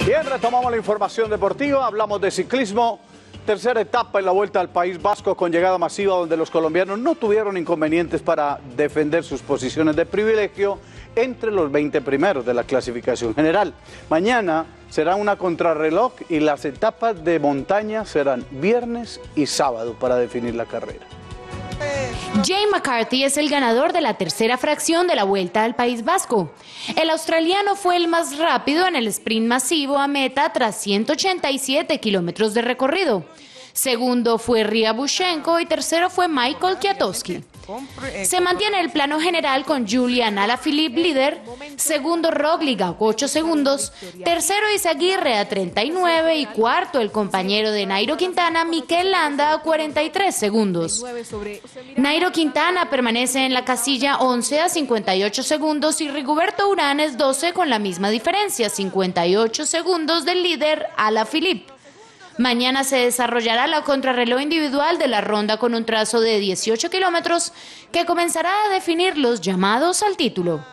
Bien, retomamos la información deportiva, hablamos de ciclismo. Tercera etapa en la Vuelta al País Vasco con llegada masiva donde los colombianos no tuvieron inconvenientes para defender sus posiciones de privilegio entre los 20 primeros de la clasificación general. Mañana será una contrarreloj y las etapas de montaña serán viernes y sábado para definir la carrera. Jay McCarthy es el ganador de la tercera fracción de la Vuelta al País Vasco. El australiano fue el más rápido en el sprint masivo a meta tras 187 kilómetros de recorrido. Segundo fue Ria Buchenko y tercero fue Michael Kwiatkowski. Se mantiene el plano general con Julian Alaphilippe líder, segundo Roglic a 8 segundos, tercero Izaguirre a 39 y cuarto el compañero de Nairo Quintana, Mikel Landa, a 43 segundos. Nairo Quintana permanece en la casilla 11 a 58 segundos y Rigoberto Urán es 12 con la misma diferencia, 58 segundos del líder Alaphilippe. Mañana se desarrollará la contrarreloj individual de la ronda con un trazo de 18 kilómetros que comenzará a definir los llamados al título.